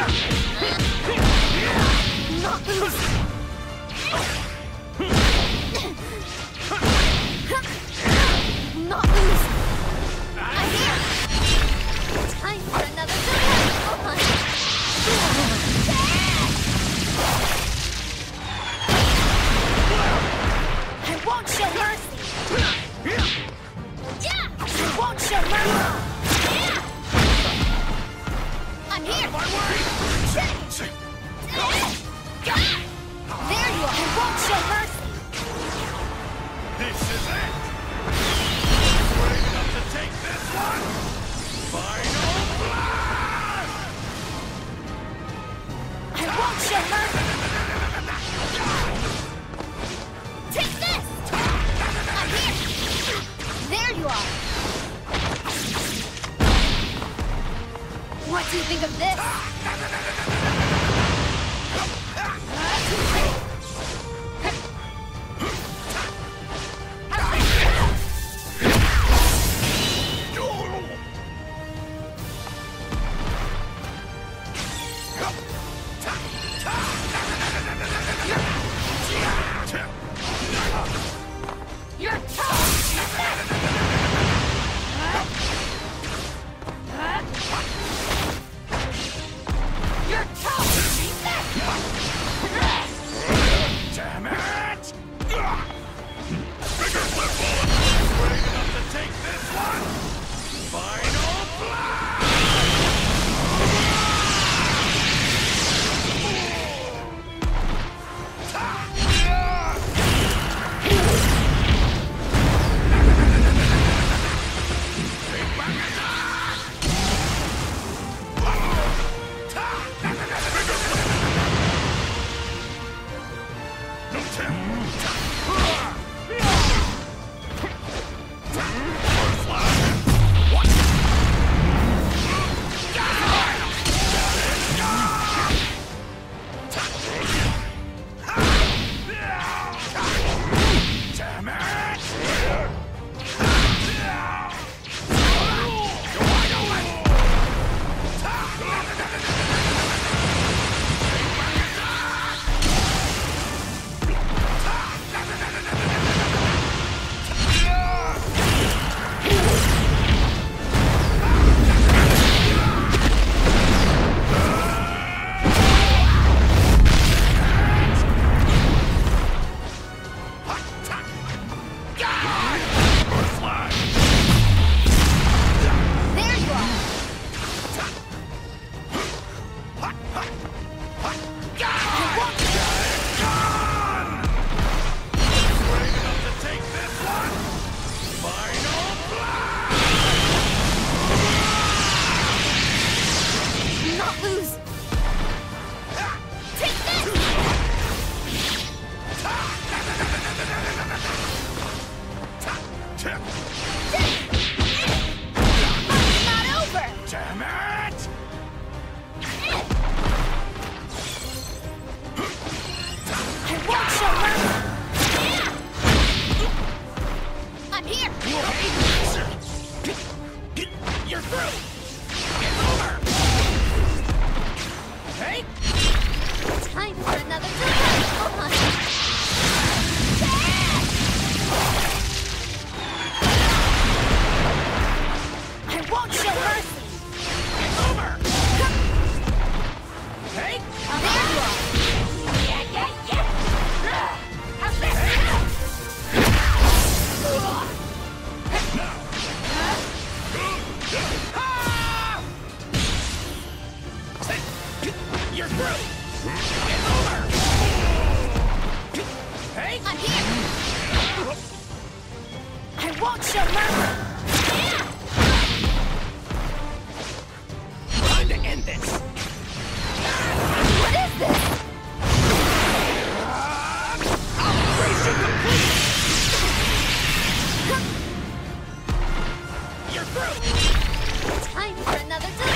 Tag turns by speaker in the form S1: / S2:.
S1: Not lose. Not lose. I'm here. Time for another survival hunt. I won't show mercy. Yeah, I won't show mercy. Yeah. I'm here. There you are. I won't show mercy.
S2: This is it! Ready enough to take this one? Final blast!
S1: I won't show mercy. Take this! I'm here. There you are. What do you think of this? You're tough! You're tough!
S2: Damn it! Bigger flip bullet! Ready enough to take this one? Final blast!
S1: won't show mercy!
S2: Time to end this!
S1: What is this?
S2: Operation complete! You're through!
S1: Time for another delivery!